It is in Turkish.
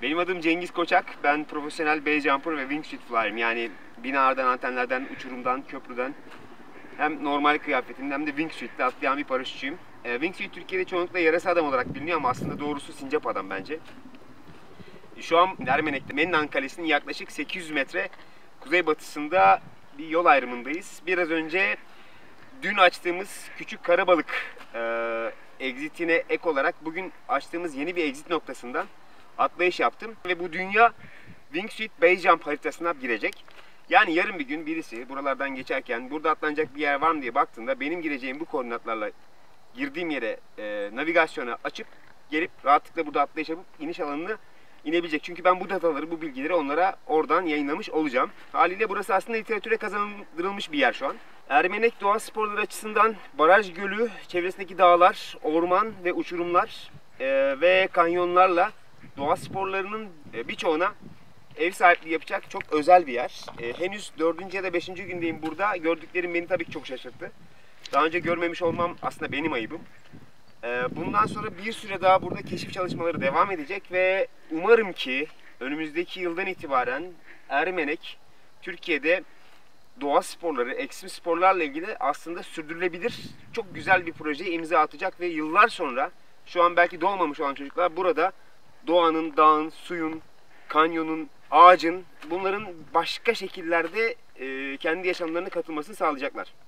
Benim adım Cengiz Koçak. Ben profesyonel base jumper ve wingsuit flyer'ım. Yani binalardan, antenlerden, uçurumdan, köprüden hem normal kıyafetimde hem de wingsuit'te atlayan bir paraşütçüyüm. Wingsuit Türkiye'de çoğunlukla yarasa adam olarak biliniyor ama aslında doğrusu sincap adam bence. Şu an Ermenek'te Mennan Kalesi'nin yaklaşık 800 metre kuzeybatısında bir yol ayrımındayız. Biraz önce dün açtığımız küçük karabalık exit'ine ek olarak bugün açtığımız yeni bir exit noktasından atlayış yaptım ve bu dünya wingsuit base jump haritasına girecek. Yani yarın bir gün birisi buralardan geçerken burada atlanacak bir yer var mı diye baktığında benim gireceğim bu koordinatlarla girdiğim yere navigasyona açıp gelip rahatlıkla burada atlayış yapıp iniş alanını inebilecek. Çünkü ben bu dataları, bu bilgileri onlara oradan yayınlamış olacağım. Haliyle burası aslında literatüre kazandırılmış bir yer şu an. Ermenek doğa sporları açısından baraj gölü, çevresindeki dağlar, orman ve uçurumlar ve kanyonlarla doğa sporlarının birçoğuna ev sahipliği yapacak çok özel bir yer. Henüz 4. ya da 5. gündeyim burada. Gördüklerim beni tabii ki çok şaşırttı. Daha önce görmemiş olmam aslında benim ayıbım. Bundan sonra bir süre daha burada keşif çalışmaları devam edecek ve umarım ki önümüzdeki yıldan itibaren Ermenek Türkiye'de doğa sporları, ekstrem sporlarla ilgili aslında sürdürülebilir çok güzel bir projeye imza atacak ve yıllar sonra şu an belki doğmamış olan çocuklar burada doğanın, dağın, suyun, kanyonun, ağacın bunların başka şekillerde kendi yaşamlarına katılmasını sağlayacaklar.